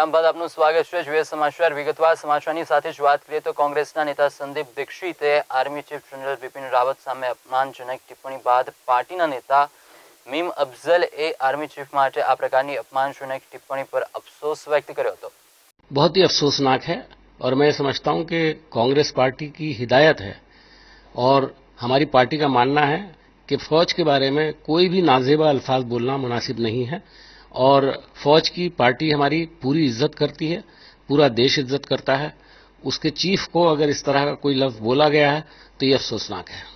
વિરામ બાદ આપનું સ્વાગત છે। જોઈએ સમાચાર વિગતવાર। સમાચારની સાથે જ વાત કરીએ તો કોંગ્રેસના નેતા સંદીપ દીક્ષિતે army chief general Bipin Rawat સામે અપમાનજનક ટિપ્પણી બાદ પાર્ટીના નેતા મીમ અફઝલે આર્મી ચીફ માટે આ પ્રકારની અપમાનજનક ટિપ્પણી પર અફસોસ વ્યક્ત કર્યો હતો। बहुत ही अफसोसनाक है और मैं समझता हूं कि कांग्रेस पार्टी की हिदायत है और हमारी पार्टी का मानना है कि फौज के बारे में कोई भी नाजेबा अल्फाज बोलना मुनासिब नहीं है और फौज की पार्टी हमारी पूरी इज्जत करती है, पूरा देश इज्जत करता है। उसके चीफ को अगर इस तरह का कोई लफ्ज बोला गया है तो ये अफसोसनाक है।